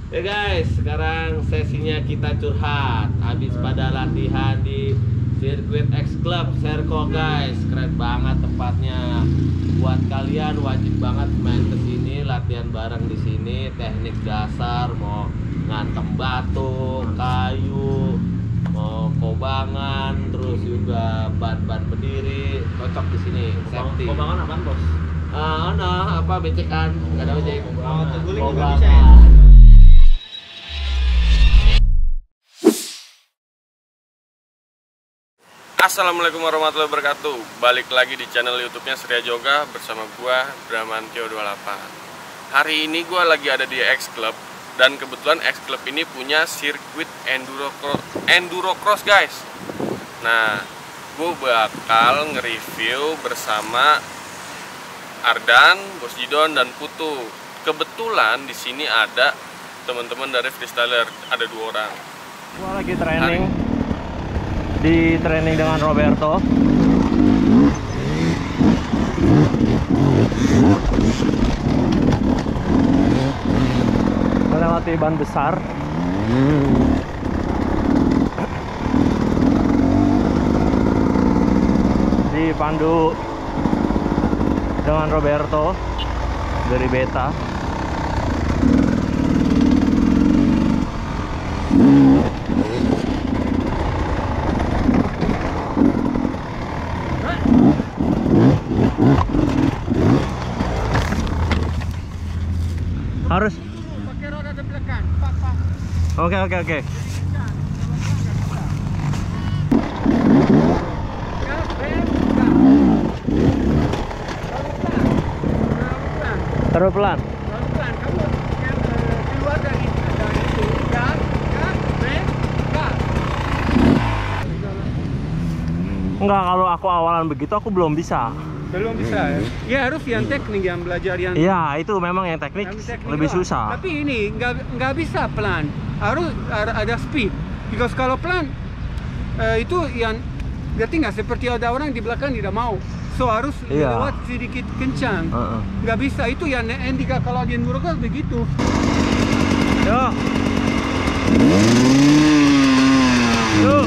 Ya guys, sekarang sesinya kita curhat. Habis pada latihan di Sirkuit X Club Serko guys, keren banget tempatnya. Buat kalian wajib banget main ke sini, latihan bareng di sini. Teknik dasar, mau ngantem batu, kayu, mau kobangan, terus juga ban-ban berdiri, cocok di sini. Safety. Kobangan apaan bos? Apa becekan? Gak ada becek. Terguling juga Kobangan. bisa ya? Assalamualaikum warahmatullahi wabarakatuh. Balik lagi di channel YouTube-nya Surya Joga bersama gua Bramantio 28. Hari ini gua lagi ada di X Club dan kebetulan X Club ini punya sirkuit enduro cross guys. Nah, gua bakal nge-review bersama Ardan, Bos Jidon dan Putu. Kebetulan di sini ada teman-teman dari freestyler, ada 2 orang. Gua lagi training. Di training dengan Roberto. Melewati ban besar. Dipandu dengan Roberto dari Beta. Harus pakai roda di belakang, pak. Oke. Terlalu pelan. Kamu yang keluar dari itu, gas, brake, gas. Enggak, kalau aku awalan begitu aku belum bisa. Belum bisa ya? Ya harus yang teknik yang belajar yang. Iya, itu memang yang teknik lebih doang. susah. Tapi ini nggak bisa pelan, harus ada speed. Because kalau pelan itu yang berarti nggak seperti ada orang di belakang tidak mau. So harus lewat sedikit kencang. Nggak bisa, itu yang Endika kalau di enduro kan begitu. Yo. Yo.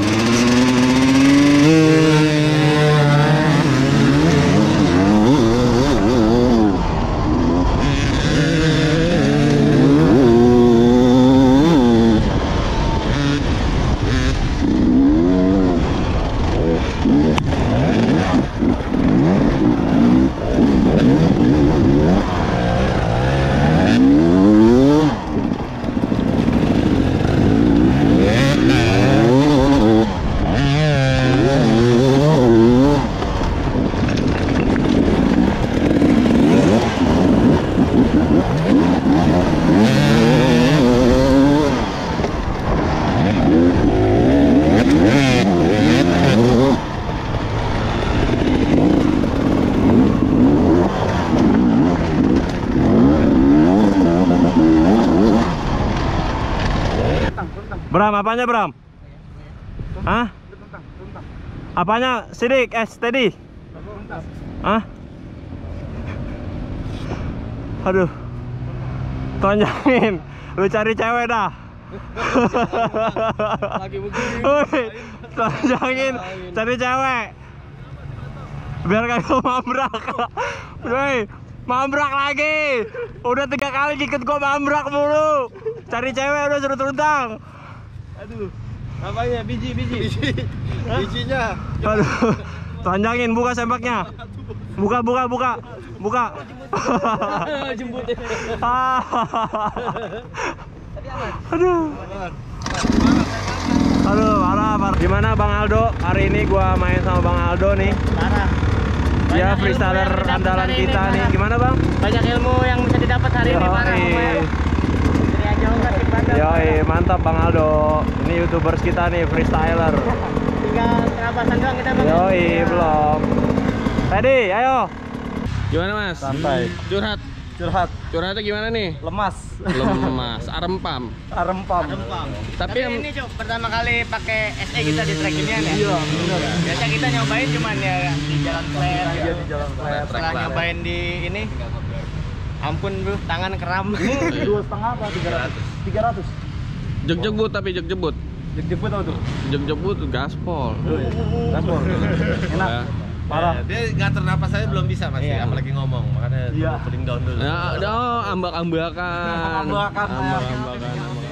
Bram, apanya Bram? Hah? Apanya? Sidik, steady. Hah? Aduh. Tonjangin. Lu cari cewek dah. Lagi begini. Woi, tonjangin, cari cewek. Biar kagak mabrak. Woi, mabrak lagi. Udah 3 kali ikut gua mabrak mulu. Cari cewek udah suruh tuntang. Aduh, apanya? Bijinya. Aduh, tonjangin, buka sembaknya. Buka. Jemput. Aduh, parah. Gimana Bang Aldo? Hari ini gua main sama Bang Aldo nih. Parah. Dia freestyler andalan kita nih. Gimana Bang? Banyak ilmu yang bisa didapat hari ini, parah. Yoi, mantap Bang Aldo. Ini YouTubers kita nih, freestyler. Tinggal kerabasan doang kita, Bang. Yoi, belum. Ready, ayo. Gimana Mas? Santai. Curhatnya gimana nih? Lemas. Arempam. Tapi ini Cuk, pertama kali pakai SE kita di track ini ya. Iya, benar. Biasa kita nyobain cuman ya di jalan flat. Iya, di jalan flat. Setelah nyobain di ini, ampun bro, tangan kram. 2,5 apa 300? 300. Jebut tapi jebut. Jebut apa tuh? Jebut gaspol. Gaspol. Enak. Ya. Parah. Dia ngatur napas saya belum bisa masih, Iya. apalagi ngomong, makanya Iya. cooling down dulu. Ya, ambak-ambakan. Ambak-ambakan. Ambak-ambakan.